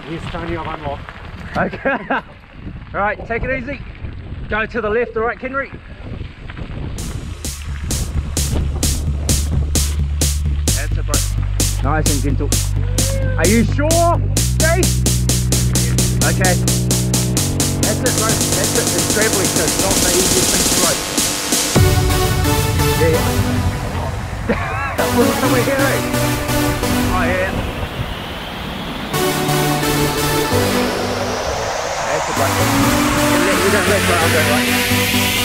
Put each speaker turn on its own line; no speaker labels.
Yes, Tony, I've unlocked.
Okay. Alright, take it easy. Go to the left, alright, Kenry? That's it, bro. Nice and gentle. Are you sure, Jay? Okay. That's it, bro. That's it. It's travelling, so it's not the easiest thing to rope. Yeah. Look somewhere here, eh? Oh, yeah. That's it, bro. You don't let go, I'll go right.